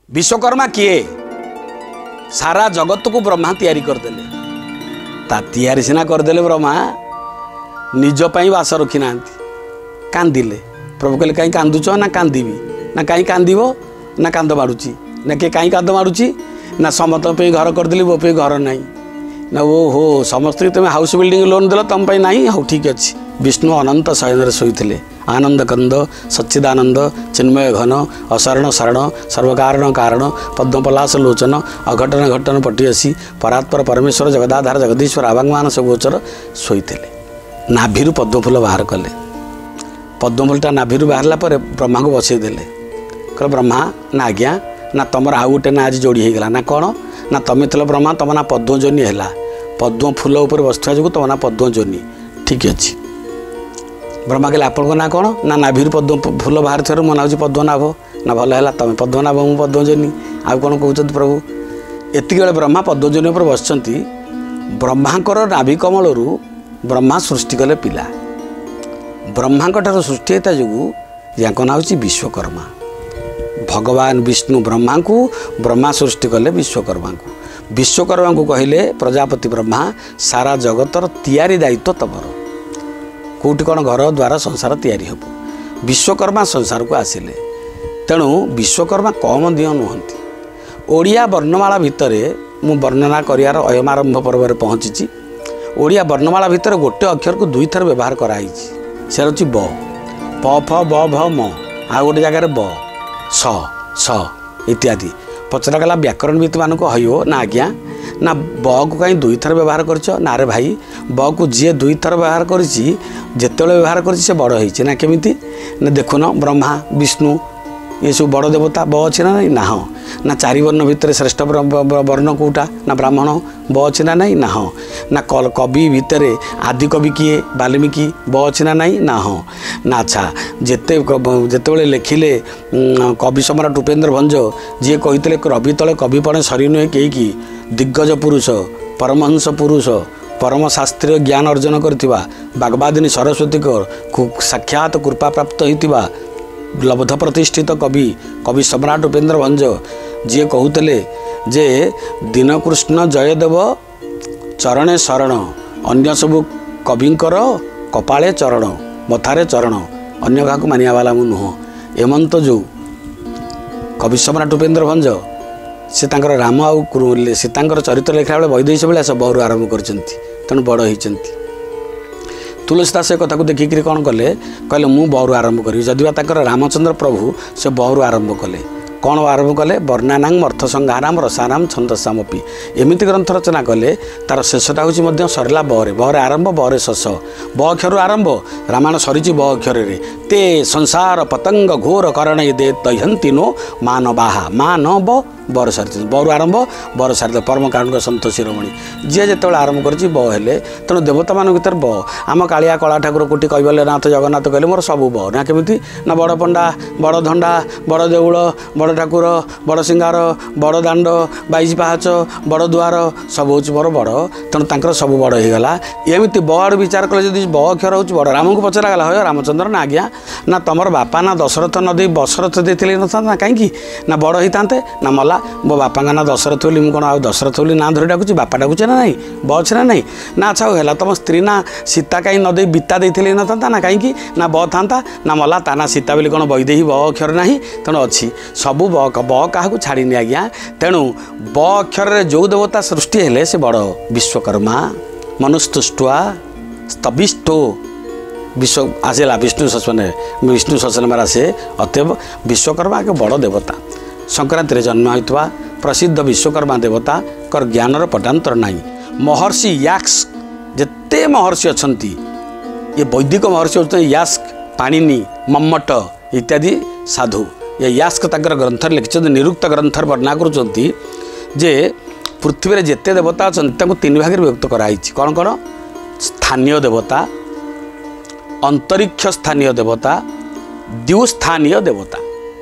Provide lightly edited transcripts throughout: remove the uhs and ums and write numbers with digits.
विश्वकर्मा किए सारा जगत को ब्रह्मा तैयारी करदेले ता तैयारी सीना करदेले ब्रह्मा निज पाई वास रखी ना कांदिले प्रभु कहले कहीं कांदुच ना कांदीबी ना कहीं कांदीब ना कांद मारुची ना किए कहीं कांद मारुची ना समस्त पे घर करदेली मो पे घर नहीं ना वो हो समस्त तुम हाउस बिल्डिंग लोन देल तुम ना हाँ ठीक अच्छे विष्णु अनंत शयन शोते आनंद कंद सच्चिदानंद चिन्मय घन अशरण शरण सर्वकारण कारण पद्मपलाश लोचन अघटन घटन पटियसी परात्पर परमेश्वर जगदाधार जगदीश्वर आवांगमान सब गोचर शोते नाभि पद्मफुल बाहर कले पद्मफुलटा नाभि बाहरला ब्रह्मा को बसईदेले कह ब्रह्मा ना आज्ञा ना तुम आउ गोटे ना आज जोड़ी होगा ना कौन ना तुम्हें थल ब्रह्मा तुम ना पद्मजोनी है पद्म फूल उपर बसुआ जो तुम ना पद्मजोनी ठीक अच्छे ब्रह्मा कहले आपको ना कौन ना नाभि पद्म फूल बाहर थोर मो ना पद्मनाभ ना भल है तुम पद्मनाभ मु पद्मजोनी आउ कौन कहते प्रभु एति बेले ब्रह्मा पद्मजोनी उपर बस ब्रह्मांकर नाभि कमल ब्रह्मा सृष्टि कले पिला ब्रह्मा सृष्टि होता जो या ना हूँ विश्वकर्मा भगवान विष्णु ब्रह्मा को ब्रह्मा सृष्टि कले विश्वकर्मा को कहले प्रजापति ब्रह्मा सारा जगतर तैयारी दायित्व तमर कौटी कौन घर द्वारा संसार तैयारी हम विश्वकर्मा संसार को आसिले तेणु विश्वकर्मा कम दिह नुहति ओडिया वर्णमाला भितर मु वर्णना करार अयमारंभ पर्व में पहुँची ओडिया वर्णमाला भितर गोटे अक्षर को दुई थर व्यवहार कराई से हूँ ब प फ ब भ म आ गोटे जगार ब स स इत्यादि पचरागला व्याकरणविद मान हयो ना आज्ञा ना ब को कहीं दुई थर व्यवहार कर रे भाई ब को जी दुई थर व्यवहार करते व्यवहार कर बड़ हो केमी ना देखुन ब्रह्मा विष्णु ये सब बड़ देवता ब अच्छे ना नहीं ना हाँ ना चारि वर्ण भितर श्रेष्ठ वर्ण कौटा ना ब्राह्मण ब अच्छे ना नहीं ना हाँ ना कवि भितर आदि कवि किए वाल्मीकि ब अच्छे ना नहीं ना हाँ ना अच्छा जिते लिखिले कवि सम्राट उपेन्द्र भंज जी कहते रवि तले कविपणे सरी नुहे कई दिग्गज पुरुष परमहंस पुरुष परम शास्त्रीय ज्ञान अर्जन करथिबा बागवादिनी सरस्वती को साक्षात कृपा प्राप्त होइतिबा लब्ध प्रतिष्ठित कवि सम्राट उपेन्द्र भंज जी कहते जे दीनकृष्ण जयदेव चरणे शरण अन्य सबू कविंकर कपाले चरण मथारे चरण अन्य क्या मानिया वाला मु नुह एमंत जो कवि सम्राट उपेन्द्र भंज से राम आउ सीता चरित्र लिखा बेले वैदेश भाया सब बहरु आरंभ कर तेणु बड़ होती तुलसीदास से कथा को देखिक कौन कले कहले मु बहरु आरंभ करी जदिवा रामचंद्र प्रभु से बहरु आरंभ कले कौन आरंभ कले वर्णानांग अर्थ संहाराम रसानाम छंदसामपी एमती ग्रंथ रचना कले तार शेषटा हूँ सरला बहरे आरंभ बहरे शेष ब अक्षर आरंभ रामायण सरी ब अक्षर ते संसार पतंग घोर करण दे दहंती नो मान बाहा मान ब बर सारी बरु आरंभ बर सारी परम कारण सत शिरोमणि जी जो आरंभ कर हेले तेणु देवता मान भर ब आम कालिया कला ठाकुर कोटी कैबल्यनाथ जगन्नाथ कहले मोर सबू ब ना केमी ना बड़ पंडा बड़ धंडा बड़ देउल बड़ ठाकुर बड़ सिंगार बड़ दाण्ड 22 पाहाच बड़ दुआर सब हूँ मोर बड़ तेणु तर सब बड़ होगा एमती ब आड़ विचार कले जब ब अक्षर हूँ बड़ राम को पचरागला हो रामचंद्र ना आज्ञा ना तुमर बापा ना दशरथ नदी बशरथ देते ना कहीं ना बड़ होता ना मला मो बापा ना दशरथ बोली मुझे कौन आ दशरथ बोली ना धरी डाकुची बापा डाकुचे ना नहीं ब अच्छे ना नहीं ना अच्छा है तुम स्त्री ना सीता कहीं नदी बीता देते ना था ना कहीं ना ब था ना मला ता ना सीता बोली कौन बईदेही ब अक्षर ना तेणु अच्छी सबू ब क्या छाड़नी आज्ञा तेणु ब अक्षर जो देवता सृष्टि हेले से बड़ विश्वकर्मा मनुस्तुष्टुआ स्तविष्टो विश्व आसला विष्णु सचन में आसे अतएव विश्वकर्मा एक बड़ देवता संक्रांति जन्म होता प्रसिद्ध विश्वकर्मा देवता कर ज्ञानर पटांतर नहीं महर्षि यास्क जिते महर्षि अच्छा ये वैदिक महर्षि होते यास्क पाणिनि मम्मट इत्यादि साधु ये यास्क तक ग्रंथ लिखिं निरुक्त ग्रंथ वर्णना करुँचे जे पृथ्वी जिते देवता अच्छा तीन भाग विभक्त कराई कौन कौन स्थानीय देवता अंतरिक्ष स्थानीय देवता द्युस्थानीय देवता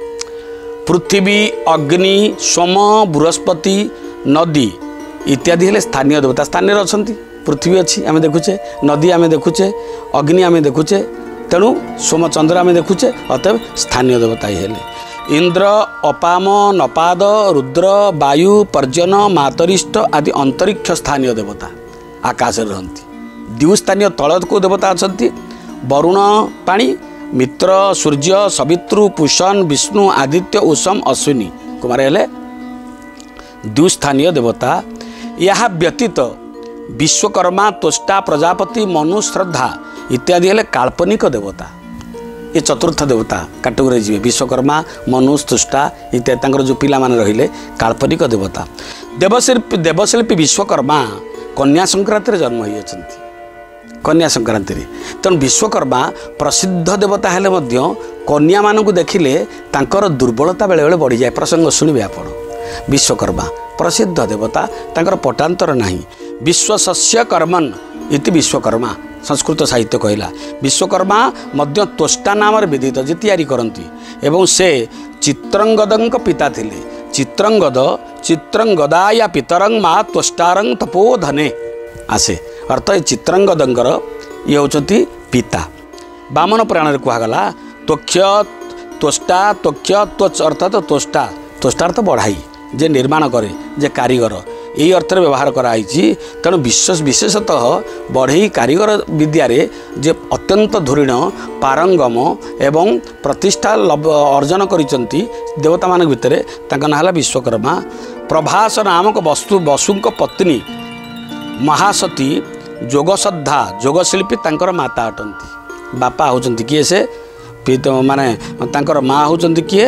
पृथ्वी अग्नि सोम बृहस्पति नदी इत्यादि हेले स्थानीय देवता स्थानीय अच्छा पृथ्वी अच्छी आम देखुचे नदी आम देखुचे अग्नि आम देखुचे तेणु सोम चंद्र आम देखुचे अतएव स्थानीय देवता ही हेले इंद्र अपाम नपाद रुद्र वायु पर्जन मातरिष्ट आदि अंतरिक्ष स्थानीय देवता आकाश रहती। द्विस्थानीय तल को देवता अच्छा वरुण पाणी मित्र सूर्य सवित्रु पुषण विष्णु आदित्य उषम अश्विनी कुमार हेले द्विस्थानीय देवता। यह व्यतीत विश्वकर्मा त्वष्टा प्रजापति मनु श्रद्धा इत्यादि हेले काल्पनिक देवता। ये चतुर्थ देवता कैटेगोरी जी विश्वकर्मा मनु त्वष्टा इत्यादि जो पिला माने रहिले काल्पनिक देवता। देवशिल्पी विश्वकर्मा कन्या संक्रांति जन्म होई अछंती। कन्या संक्रांति तेणु विश्वकर्मा प्रसिद्ध देवता हेले मध्य कन्या मानक देखिले तांकर दुर्बलता बेले बेले बढ़ी जाए। प्रसंग शुणवे आपण विश्वकर्मा प्रसिद्ध देवता तांकर पटांतर नाही। विश्वसस्य कर्मन् इति विश्वकर्मा संस्कृत साहित्य कहला। विश्वकर्मा मध्य त्वष्टा नाम विदित जे तैयारी करती एवं से चित्रंगदंक पिता थिले। चित्रंगद चित्रंगदाया पितरंग मा त्वष्टारंग तपोधने आसे अर्थ चित्रंगदंकर ये होचंती पिता। बामन पुराण कहगला त्वक्ष त्वष्टा त्वक्ष त्वच अर्थात त्वष्टा त्वष्टा अर्थ बढ़ाई जे निर्माण करे जे कारीगर यही अर्थ व्यवहार कराई। तेणु विशेषतः बढ़ई कारीगर विद्यारे जे अत्यंत धुरीण पारंगम एवं प्रतिष्ठा अर्जन करिसंती देवता मान भितर तांका नाम विश्वकर्मा। प्रभास नामक वसुंक पत्नी महासती जोगश्रद्धा जोगशिल्पी तांकर माता अटंती। बापा होचंती किए से माने तांकर माँ होचंती किए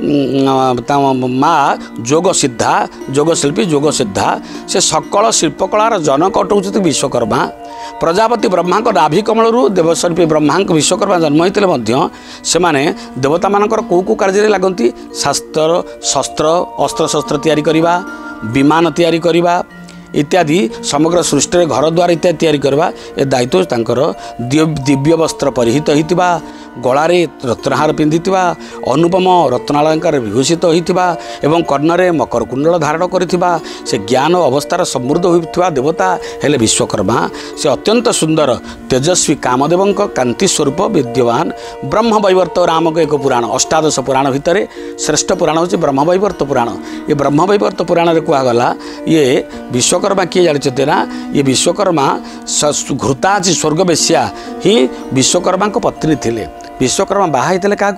माँ जोगसिद्धा जोगशिल्पी जोगसिद्धा से सकल शिल्पकलार जनक अटौचंती विश्वकर्मा। प्रजापति ब्रह्मा नाभि कमलरू देवशिल्पी ब्रह्मा विश्वकर्मा जन्म होते से माने देवता मानकर कौ कार्य लगती शास्त्र शस्त्र अस्त्र शस्त्र तैयारी करवा विमान तैयारी करवा इत्यादि समग्र सृष्टि घर द्वार इत्यादि तैयारी करवा ए दायित्व तांकर। दिव्य वस्त्र परिहित होइतिबा गलारे रत्नहार पिंधिथिबा अनुपम रत्नालंकार विभूषित होइतिबा एवं कर्णरे मकर कुंडल धारण करिथिबा से ज्ञान अवस्थार समृद्ध होइथिबा देवता हेले विश्वकर्मा। से अत्यंत सुंदर तेजस्वी कामदेवंक कांति स्वरूप विद्यमान। ब्रह्म वैवर्त नामक एक पुराण अष्टादश पुराण भितर श्रेष्ठ पुराण होची ब्रह्म वैवर्त पुराण। ये ब्रह्म वैवर्त पुराण रे कहगला ये विश्वकर्मा किए जानते ना ये विश्वकर्मा घृताची स्वर्ग बेश्या ही विश्वकर्मा को पत्नी थिले। विश्वकर्मा बाहा क्या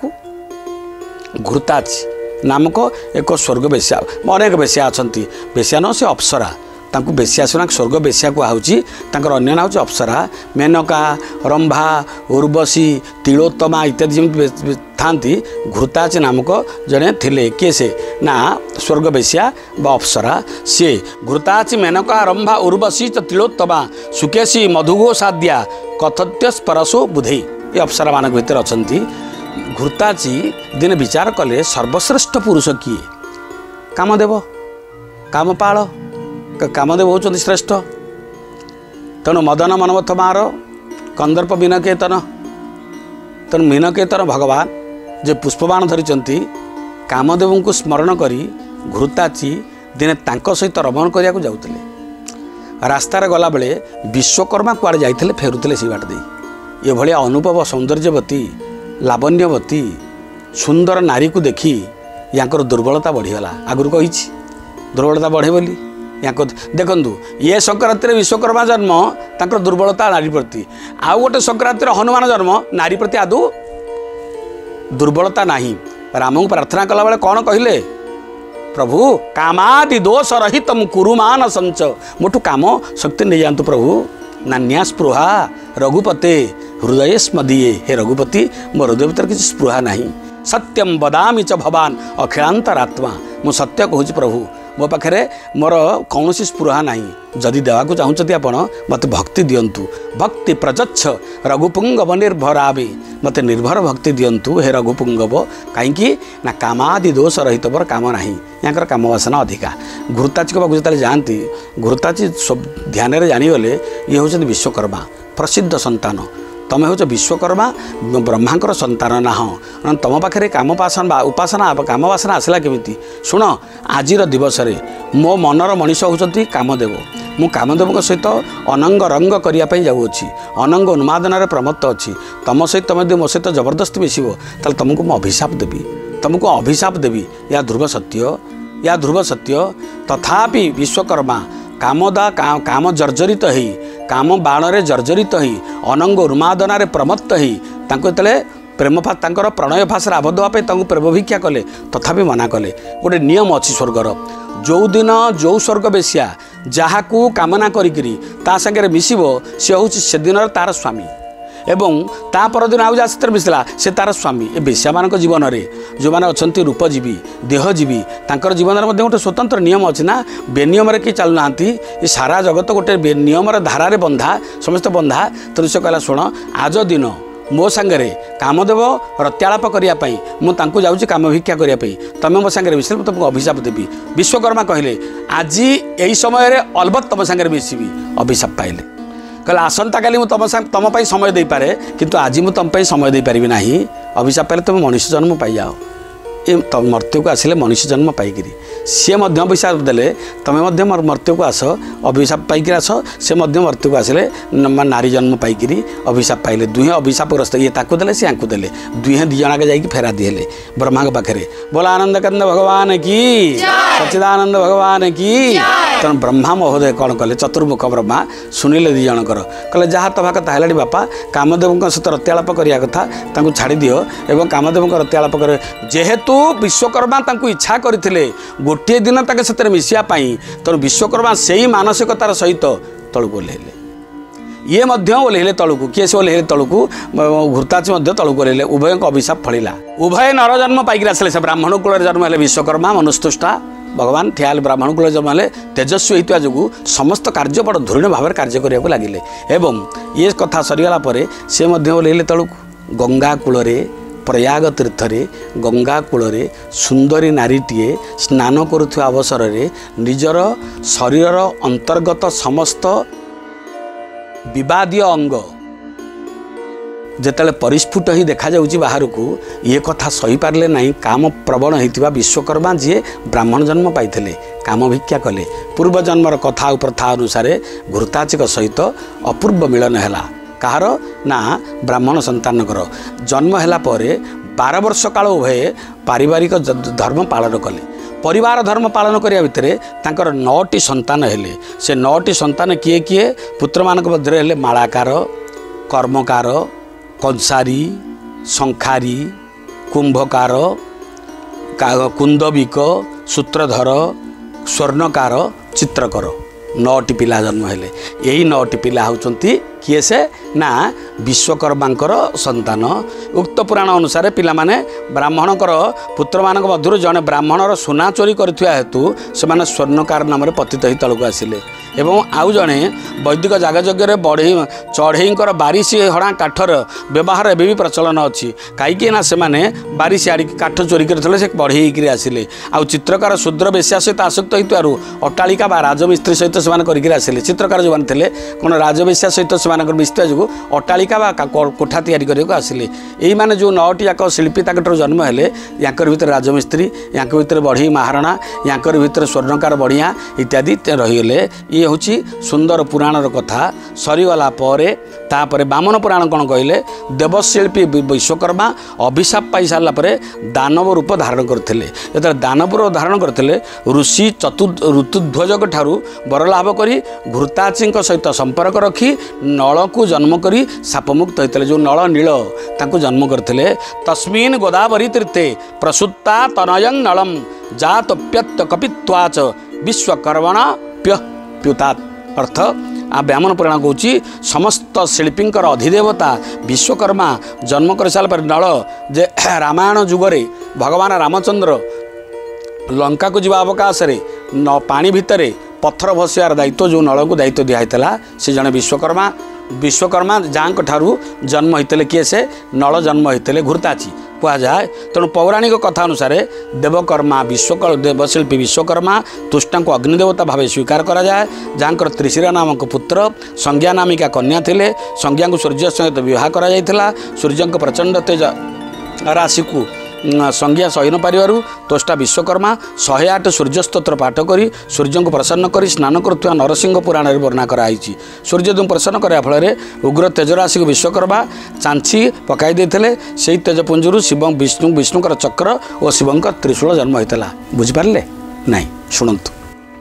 घृताची नामक एक स्वर्ग बेश्या अनेक बेश्या अच्छा बेश्या न से अप्सरा तांको बेश्या सुना स्वर्ग बेश्या कहुची अन्य ना हूँ अप्सरा मेनका रंभा उर्वशी तिलोत्तमा इत्यादि जमी थांती घृताची नामक जड़े थिले किए से ना स्वर्ग बेश्या बा अप्सरा सी घृताची मेनका रंभा उर्वशी तिलोत्तमा सुकेशी मधुगो साध्या कथत्य परशो बुधे ये अप्सरा मान भर अच्छा। घृताची दिन विचार कले सर्वश्रेष्ठ पुरुष किए कामदेव कामपाल कामदेव होचंती श्रेष्ठ। तेणु मदन मनमथ मार कंदर्प मीनकेतन तेणु मीनकेतन भगवान जे पुष्पबाण धरी कामदेव को स्मरण करी घृताची दिने तांको सहित रमण करिया को जाउतले। रास्तार गला बेले विश्वकर्मा कुआड़े जाइथिले फेरुथिले सी बाट देई ये भलिया अनुभव सौंदर्यवती लावण्यवती सुंदर नारी को देखी यांकर दुर्बलता बढ़ीगला। आगुरी कही दुर्बलता बढ़े बोली या देखु ये संक्रांति विश्वकर्मा जन्म तांकर दुर्बलता नारी प्रति आउ गोटे संक्रांति हनुमान जन्म नारी प्रति आदौ दुर्बलता नहीं। राम को प्रार्थना कला बेले कौन कहले प्रभु कामादि दोष रहित कुरुमान संच मोठू काम शक्ति नहीं जातु प्रभु नान्या स्पृहा रघुपते हृदय स्मदीये हे रघुपति मो हृदय भीतर किसी स्पृहा नहीं। सत्यम बदामी च भवान अखिलांतरात्मा मु सत्य कहूँ प्रभु मो पाखे मोर कौन स्पृहा नहीं। जदि देवाक चाहते आपण मत भक्ति दिंतु भक्ति प्रचच्छ रघुपुंगव निर्भरावे मत निर्भर भक्ति दिंतु हे रघुपुंगव कहीं ना कामादि दोष रहित मोर काम नहीं यहाँ काम वासना अधिका। घृताची को जो जाती घृताची सब ध्यान में जानीगले ये हूँ विश्वकर्मा प्रसिद्ध संतान तमें हूँ विश्वकर्मा ब्रह्मांकर संतान ना तुम पाखे काम उपासना काम वासना आसला केमिति शुण आज दिवस मो मनर मनीष होती कामदेव मु कामदेव सहित अनंग रंग करने जाऊँगी अनंग उन्मादन प्रमत्त अच्छी तुम सहित तुम मो सहित जबरदस्ती मिसब ताल तुमको मु अभिशाप देवी तुमको अभिशाप देवी या ध्रुव सत्य तथापि विश्वकर्मा काम जर्जरित ही काम बाण जर्जरित ही अनंग उन्मादन प्रमत्त ही तेरे प्रेम तांकर प्रणय भाषा आबद्ध होगा प्रेम भिक्षा कले तथापि मना कले। गोटे नियम अच्छी स्वर्गर जो दिन जो स्वर्ग बेश्या जहाँ को कामना करी ता संगे मिसिबो से हूँ से दिन तार स्वामी एवं ता परदिन आउ जहाँ मिसला से तार स्वामी। ए बेश्या मान जीवन में जो मैंने अच्छा रूपजीवी देहजीवी तांकर जीवन में गोटे स्वतंत्र नियम अच्छी ना बेनियम कि चलुना ये सारा जगत गोटे नियम धारा बंधा समस्त बंधा। तो से कहला शुण आज दिन मो सांगे कामदेव रत्यालाप करने मुझे जाऊँगी काम भिक्षा करने तुम मो सांगे मिसले तुमको अभिशाप देवी। विश्वकर्मा कहले आज यही समय अलबत् तुम सांगे मिसबी अभिशाप पाइले कहले आसंता काली तुम समय दे पारे किंतु आज मुझे तुम समय दे पारि ना अभिशाप पाइले तुम मनुष्य जन्म पाई जाओ ये मर्त्यु को आसिले मनुष्य जन्म पाइकी सी अभिशाप देले तुम मर्त्यु को आस अभिशाप पाइक आस से मर्त्यु को आसिले नारी जन्म पाइकी अभिशाप पाइले दुहे अभिशापग्रस्त ये ताकू देले से आंकू देले दुहे दिजण के जाइए फेरादी हेले ब्रह्मा के पाखे बोला आनंद कंद भगवान की सच्चिदानंद भगवान की। तेणु ब्रह्मा महोदय कौन कले चतुर्मुख ब्रह्मा शुणिले दिजणकर कहले जहाँ तवा कथा है बापा कामदेव सहित रत्यालाप करने कथा छाड़ी दियो एवं कामदेव रत्यालाप कर जेहेतु विश्वकर्मा इच्छा करते गोटे दिन से मिसापी तेणु विश्वकर्मा से ही मानसिकतार सहित तलू ओल्हेले ये ओल्हेले तलू किए से ओल्हेले तलू घृताची तलू ओल्हेले उभय अभिशाप फलिला उभय नर जन्म पाइक आसले से ब्राह्मण कूल जन्म है विश्वकर्मा मनुस्तुष्टा भगवान ठिया ब्राह्मण कूल जन्म है तेजस्वी होता जो समस्त कार्य बड़ धूर्ण भाव कार्य करने को लगिले एवं ये कथा सरीगला से ओल्हेले तलू गंगा कूल प्रयाग तीर्थरे गंगा कूल सुंदरी नारीटीए स्नान करुवा अवसर में निजर शरीर अंतर्गत समस्त विवादीय अंग जिते परिस्फुट ही देखा जाउची बाहर को ये कथा सही पारे ना काम प्रवण होता विश्वकर्मा जी ब्राह्मण जन्म पाई काम भिक्षा कले पूर्व जन्मर कथा प्रथा अनुसार घृताचिक सहित अपूर्व मिलन है कहार ना ब्राह्मण संतानकर जन्म है 12 वर्ष काल उभय पारिवारिक धर्म पालन कले परिवार धर्म पालन करने भितर तांकर 9टी संतान हेले से 9टी संतान किए किए पुत्र मान मध्य हेले मालाकार कर्मकार कंसारी शंखारी कुंभकार कुंदबिक सूत्रधर स्वर्णकार चित्रकर 9टी पिला जन्म हेले यही 9टी पिला होचंती किए से ना विश्वकर्मांकर संतान। उक्त पुराण अनुसार पिला माने ब्राह्मणकर पुत्र मानक मध्य जड़े ब्राह्मणर सुना चोरी करथिया हेतु से स्वर्णकार नाम पतित ही तलक आसिले एवं आउ जड़े वैदिक जागयज्ञ बढ़ई चढ़ईर बारिश हड़ा काठर व्यवहार एवं भी प्रचलन अच्छी कहीं से बारिश आड़ काठ चोरी करते से बढ़ई आसिले आउ चित्रकार शूद्र बेश्या सहित आसक्त हो अट्टालिका राजमिस्त्री सहित से आसिले चित्रकार जो थे कौन राजवेश्या सहित से मिस्त्रा जो अट्टालिका कोठा तैयारी आसिले यही मैंने जो 9टी जाक शिल्पी ताकटर जन्म है याकर भितर राजमिस्त्री या भितर बढ़ई महारणा याकर भितर स्वर्णकार बढ़िया इत्यादि रहीगले ये हूँ सुंदर पुराणर कथा सरीगला तापर बामन पुराण कौन कहले देवशिल्पी विश्वकर्मा अभिशाप पाई सारापर दानव रूप धारण करते जो दानव रूप धारण करते ऋषि ऋतुध्वजक ठारू बरलाभ कर घृताची सहित संपर्क रखी नल को जन्म करी सापमुक्त होते जो नल नील तांको जन्म करते तस्मिन् गोदावरी तीर्थे प्रसुत्ता तनयं नलम जातप्यत कपित्वाच विश्वकर्मण प्युतात अर्थ आ ब्यामन पुराण कहूँ समस्त शिल्पींकर अधिदेवता विश्वकर्मा जन्म कर सारा नल जे रामायण जुगरे भगवान रामचंद्र लंका को जीवा अवकाश पानी भितर पत्थर भसियार दायित्व जो नल को दायित्व दिखाई से जड़े विश्वकर्मा जहाँ ठारू जन्म होते किए से नल जन्म होते घृताची कहुए तेणु पौराणिक कथा अनुसार देवकर्मा देवशिल्पी विश्वकर्मा तुष्टा को अग्निदेवता भाव स्वीकार करा जाए जहाँ त्रिशिरा नामक पुत्र संज्ञा नामिका कन्या थिले संज्ञा को सूर्य सहित विवाह करा जायथिला सूर्य प्रचंड तेज राशि को संज्ञा सही न पारिबारु तोष्टा विश्वकर्मा 108 सूर्य स्तोत्र पाठ करी सूर्य को प्रसन्न करी स्नान करुवा नरसिंह पुराण में वर्णना कराई। सूर्य तुम प्रसन्न करने फल उग्र तेजराशि को विश्वकर्मा चांची पकाई देते से तेजपुंजु शिव विष्णुकर चक्र और शिवंकर त्रिशूल जन्म होता। बुझिपारे नहीं शुणु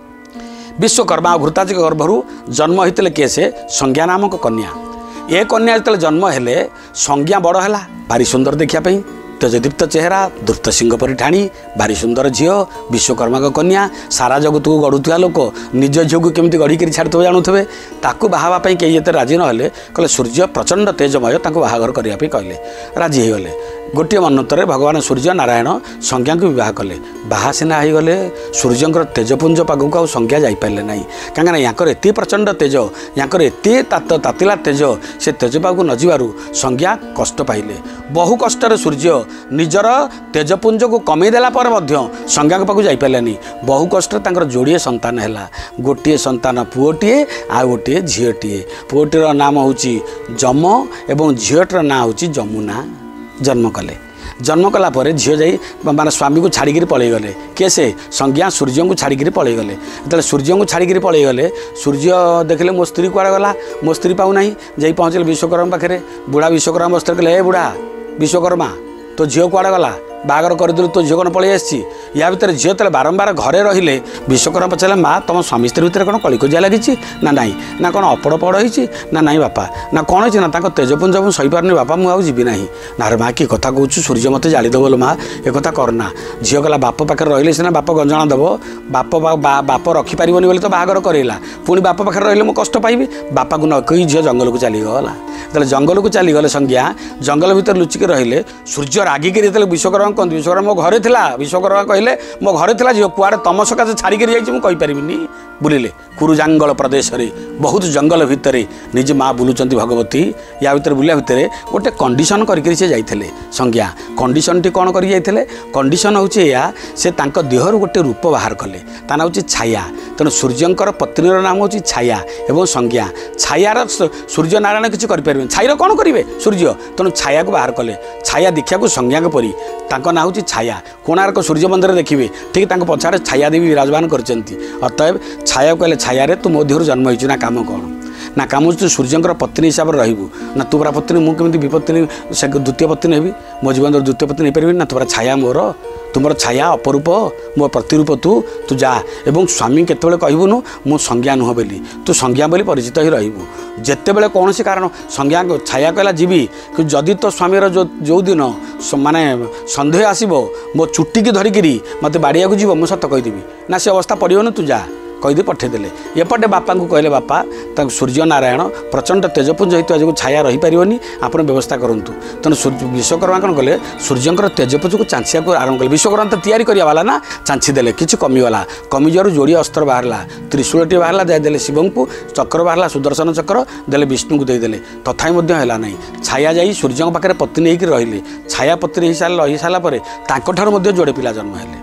विश्वकर्मा घृताजी गर्भरू जन्म होते किए से संज्ञा नामक कन्या। ए कन्या जो जन्म हेले संज्ञा बड़ है भारी सुंदर देखापी तेजदीप्त चेहरा द्रुत सिंह परी ठाणी भारी सुंदर झील विश्वकर्मा को कन्या सारा जगत को गढ़ुवा लोक निज झील को केमी गढ़ी छाड़े जानूे ताकू बाहापी कई ये राजी ना कहले सूर्य प्रचंड तेजमय बाहाघर करने कहले राजी होगले। गोटे मनोत्तर भगवान सूर्य नारायण संज्ञा को विवाह कले बाहा सीना होगले सूर्यंकर तेजपुंज पागक आ संज्ञा जापारे ना कहीं याकर एत प्रचंड तेज याकर एत तातिला तेज से तेज पाक न जीवारू संज्ञा कष्ट पाइले बहु कष्ट सूर्य निजर तेजपुंज को कमेदेला संज्ञा पाक जापारे बहु कष्ट जोड़े संतान है गोटे संतान पुओटीए आ गोटे झीटीए पुओटीर नाम हूँ जम एवं झीटर ना हूँ जमुना। जन्म कले जन्म कलापर झील जा माने स्वामी को छाड़ी पलि गले किए से संज्ञा सूर्य को छाड़ी पलि गले जो सूर्य को छाड़ी पलि गले सूर्य देखले मो स्त्री कुआड़े गला मो स्त्री पाऊना जा पहुँचले विश्वकर्मा पाखे बुढ़ा विश्वकर्मा बस्तर कहले ए बुढ़ा विश्वकर्मा तो झील कुआड़े गला बागर करदेलु तो झील कौन पलि आसी या भितर झील तेल बारंबार घरे रहिले विश्वकर्मा पचारे माँ तुम स्वामी स्त्री भितर कौन कलिकजिया लगी ना नाई ना कौन अपड़ पड़ होती ना नाई बापा ना कौन होती ना तेजपुंज मुझे सहीपारे बापा मुझे जीवी ना ना माँ कि कथा कहूँ सूर्य मत जाड़ीदेव माँ ए कथा करना झील कहला बाप पाखे रही सीना बाप गंजाणा देव बाप रखिपार बोली तो बाहागर करेला पुणी बाप पाखे रही मुझे कष्ट पाइबी बापा को न कही झील जंगल को चलीगला जो जंगल को चलीगले संज्ञा जंगल भितर लुचिक रहिले सूर्य रागिकी विश्वकर्मा कहते विश्वकर्मा मो घरे थिला विश्वकर्मा कहले मो घरे थिला झील कुआड़े तुम सकाशे छाड़ी मुझे बुलिले कुरुजांगल प्रदेश रे बहुत जंगल भितर निजे माँ बुलूचंती भगवती या भितर बुलिया भितर गोटे कंडीशन करके जाइए संज्ञा कंडीशन टी कौन कर कंडीशन हूँ या से देहर गोटे रूप बाहर कले ता ना हूँ छाया तेणु सूर्यंकर पत्नीर नाम हूँ छाया एवं संज्ञा छायार सूर्य नारायण किसी करें छाईर कौन करेंगे सूर्य तेणु छाया को बाहर कले छाया दीक्षा को संज्ञा परी ना हूँ छाया कोणार्क सूर्य मंदिर देखिए ठीक पछाड़े छाया देवी विराजमान करछंती अतएव छाया कहले छाया रे तू मो देहरु जन्म होइछु ना काम कौन ना काम तू सूर्यंकर पत्नी हिसाब से रही ना तू पूरा पत्नी मुझे विपत्नी से द्वितीय पत्नी हेबी मो जीवन द्वितीय पत्नी नहीं पारि ना तुम छाया मोर तुम छाया अपरूप मो प्रतिरूप तू जा एवं स्वामी केतबेले कहबुनु मु संज्ञा नुह बोली तू संज्ञा बोली परिचित ही रहिबु जेतेबेले कौन सी कारण संज्ञा छाया कहला जीवी कि जदि तो स्वामीर जो दिन माने सन्देह आसब मो चुट्टी की धरिकी मत बाड़िया को जीव मुझे सत कहीदेवी ना से अवस्था पड़ोन तू जा कहीदे पठेदेले एपटे बापा को कहले बापा सूर्य नारायण प्रचंड तेजपुंज होता जो छाया रही पारिबनी आपण व्यवस्था करंतु तेणु विश्वकर्मा कौन कले सूर्यंकर तेजपुंज को चांचिया को आरंभ कले विश्वकर्मा तो तैयारी करवाला ना चांची देले किसी कमिगला कमिजारू जोड़ी अस्त्र बाहरला त्रिशूलटी बाहरला देले शिव को चक्र बाहरला सुदर्शन चक्र देले विष्णु को देदेले तथापि है ना छाया जा सूर्य पाखे पत्नी होकर रहिले छाया पत्नी रही सारापर जोड़े पिला जन्म है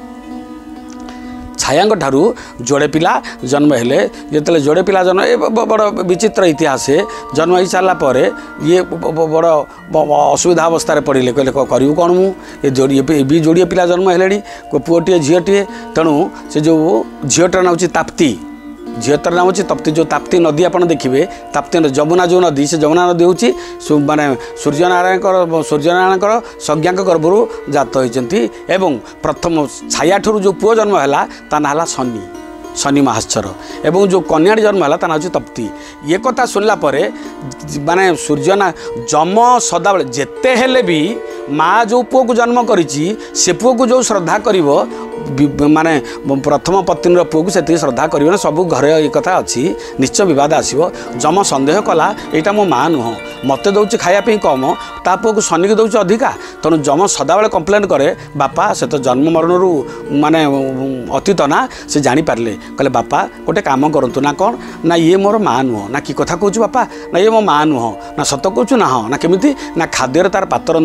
छाया ठारू जोड़े पिला जन्म हेले जिते जोड़े पिला जन्म ए बड़ विचित्र इतिहास जन्म हो सारापर ये बड़ असुविधा अवस्था पड़े कहले करूँ कौन मुझे भी जोड़े पिला जन्म हेले पुओटे झीटे तेणु से जो झीटर ना हूँ ताप्ती झीटर नाम हूँ तप्ती जो ताप्ती नदी आप देखिए ताप्ती जमुना जो नदी से जमुना नदी हूँ माने सूर्यनारायण संज्ञा गर्भरू जात होती एवं प्रथम छाया ठूर जो पुओ जन्म है ता ना शनि शनि महाश्चर एवं जो कन्याटी जन्म है ता ना हूँ तप्ती ये कथा सुनला परे माने सूर्य ना जम सदाबले जेते हेले भी माँ जो पुओ को जन्म करिछि से पुओ को जो श्रद्धा करिवो माने प्रथम पत्नी पुओ को से श्रद्धा करें सब घरे ये कथा अच्छी निश्चय बहुत आसो जम सन्देह कला यहाँ मो माँ नुह मत दौर खायापी कम ता पुओ को शनि की दौर अधिका तेणु जम सदाबले कंप्लेन करे बापा से तो जन्म मरणरू माने अतीत ना से जापारे कहले बापा गोटे कम करूँ ना कौन ना ये मोर माँ नुह ना कि कथा कहूँ बापा ना ये मो माँ नुह ना सत कहूँ ना हाँ ना केमिति ना खाद्य तार पातर अंतर भाव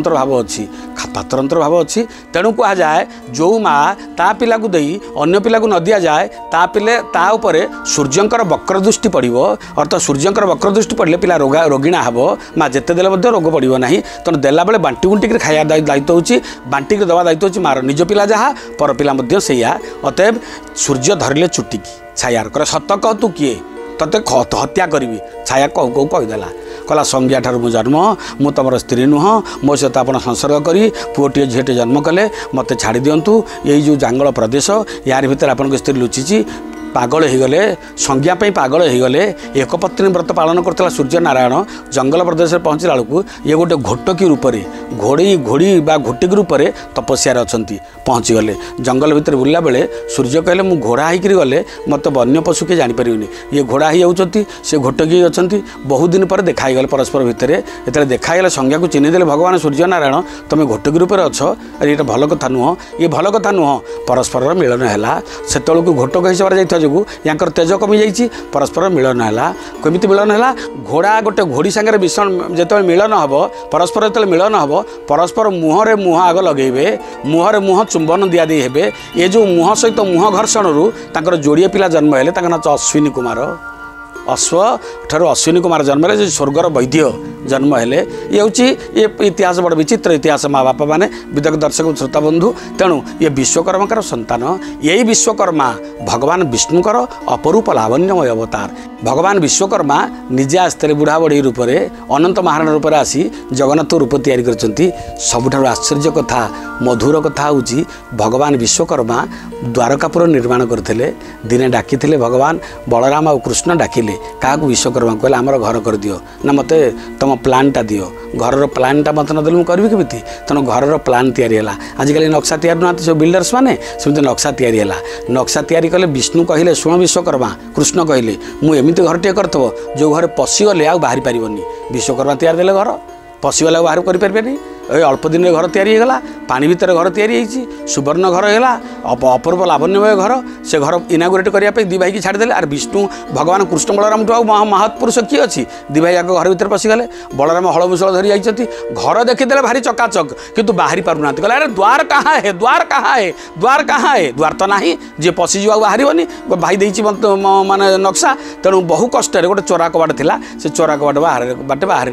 अच्छी पात्रतंत्र भाव अच्छी तेणु कह जाए जो माँ ता पिला को दे अन्य पिला को न दि जाए ता पिले ता उपरे सूर्यंकर वक्रदृष्टि पड़ो अर्थात सूर्यंकर वक्रदृष्टि पड़े पिला रोगिणा हे माँ जिते देले रोग पड़ो ना तेणु देला बेले बांटी गुंटिक खाया दायित्व होची बांटिक दवा दायित्व होची मार निज पिला जहाँ पर पिला सैया अतएव सूर्य धरले चुटिकी छायार कर सत कह तू किए तते हत्या करी छाया कौ कौ कहीदेला कहला संज्ञा ठार मु जन्म मु तुम स्त्री नुह मो सहित आप संसर्ग करी पुओटे झीटे जन्म कले मत छाड़ी दिंतु यही जो जांगल प्रदेश यार भीतर आपन स्त्री लुचिची पागल हो गले संज्ञा पागल हो गले एक पत्नी व्रत पालन करता सूर्य नारायण जंगल प्रदेश में पहुँचला बेलू ये गोटे घोटकी रूप में घोड़ी घोड़ी बा घोटिक रूप में तपस्या अच्छा पहुँची गले जंगल भितर बुलला बेले सूर्य कहले मु घोड़ा होकर गले मत वन्य पशु किए जापर ये घोड़ा हो से घोटकी अच्छा बहुत दिन पर देखाई गले परस्पर भितर ये देखाईगले संज्ञा को चिन्हीदे भगवान सूर्य नारायण तुम घोटकी रूप में अच्छ ये भल कथा नुह ये भल कथा नुह परस्पर मिलन है से घोटक हिसाब से जो यांकर तेज कमी जाइए परस्पर मिलन है कमी मिलन है घोड़ा गोटे घोड़ी सागर मिश्रण जो मिलन हम परस्पर जो मिलन हम परस्पर मुहर मुह आग लगे मुहर मुह चुंबन दियादी हे ये जो मुह सहित मुह घर्षण जोड़िए पिला जन्म है ना अश्विनी कुमार अश्व ठार अश्विनी कुमार जन्म है स्वर्गर वैद्य जन्म है ये हूँ ये इतिहास बड़ विचित्र इतिहास माँ बापा मैंने विदक दर्शक श्रोता बंधु तेणु ये विश्वकर्मा संतान यही विश्वकर्मा भगवान विष्णुकर अपरूप लावण्यमय अवतार भगवान विश्वकर्मा निजे आसते बुढ़ा बढ़ी रूप में अनंत महाराण रूप में आसी जगन्नाथ रूप तैयारी करछंती सबुठारु आश्चर्य कथा मधुर कथा हूँ भगवान विश्वकर्मा द्वारकापुर निर्माण करते दिने डाकी भगवान बलराम और कृष्ण डाकिले क्या विश्वकर्मा कहले आमर घर कर दियो ना मत तुम प्लानटा दियो घर प्लानटा मत नदेले मुझे करी केमी तेणु घर प्लान तैयारी है आजिकल नक्शा तैयारी ना सब बिल्डर्स मैंने सेमती नक्शा तैयारी है नक्शा तैयारी कले विष्णु कहले शुण विश्वकर्मा कृष्ण कहले मुझे घर टे करथबो जो घर पशिगले आ बाहरी पारिबनी विश्वकर्मा तैयार देले घर पशिगले बाहर करें अल्प दिन घर तैयारी होगा पानी भितर घर तैयारी सुवर्ण घर है अपूर्व लावण्यमय घर से घर इनागुरेट करने दी भाई की छाड़देले आर विष्णु भगवान कृष्ण बलराम ठू महापुरुष किए अच्छी दी भाई घर भितर पशिगले बलराम हल मुसल धरी जाती घर देखीदे भारी चकाचक किंतु बाहरी पारना कहले अरे द्वार कहाँ है द्वार कहाँ है द्वार कहाँ है द्वार तो ना जी पशिजा बाहर भाई देती माने नक्शा तेणु बहु कष्ट गोटे चोरा कबाट था से चोरा कबाट बाटे बाहर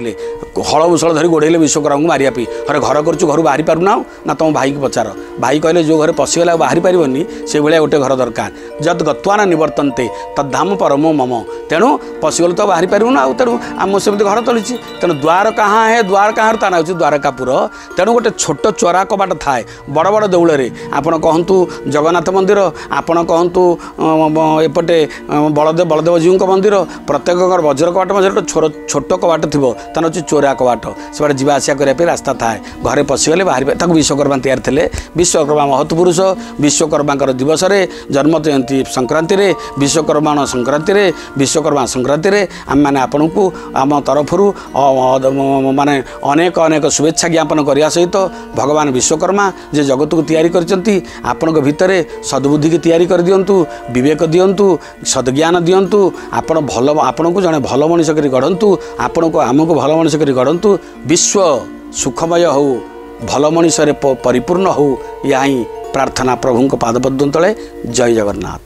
हल मुसल धरी गोड़े विश्वकर्मा को मारिया अरे घर कर घर बाहरी पारना ना तुम भाई की पचार भाई कहले जो घर पशिगला बाहरी पारनी से भाया गोटे घर दरकार जद गत्वाना निवर्तनते तद्धाम परमो मम तेणु पशिगल तो बाहरी पारूना तेणु आम सेमती घर चली तेणु द्वार कहाँ है द्वार कहाँ ता ना द्वारकापुर तेणु गोटे छोट चोरा कबाट थाए बड़ बड़ दौड़े आपड़ कहतु जगन्नाथ मंदिर आपड़ कहतु एपटे बलदेव जीव मंदिर प्रत्येक वज्र कबाट मध्य छोट कबाट थी ता हूँ चोरा कबाट से जीवा आसा करने रास्ता थाए घरे पशिगले बाहर तक विश्वकर्मा तैयार थे विश्वकर्मा महत्पुरुष विश्वकर्मा दिवस जन्म जयंती संक्रांति विश्वकर्मा संक्रांति विश्वकर्मा संक्रांति आम मैंने आपण को आम तरफ माने अनेक अनेक शुभेच्छा ज्ञापन करने सहित भगवान विश्वकर्मा जे जगत को तैयारी करचंती आपण भितर सद्बुद्धि की तैयारी कर दियंतु विवेक दियंतु सद्ज्ञान दियंतु आपण भल आपण को जड़े भल मनुष्य करी गढ़ंतु आपण को आमको भल मनुष्य करी गढ़ंतु विश्व सुखमय हो भल मनुष्य परिपूर्ण हो या प्रार्थना प्रभु पादपद्म तले जय जगन्नाथ।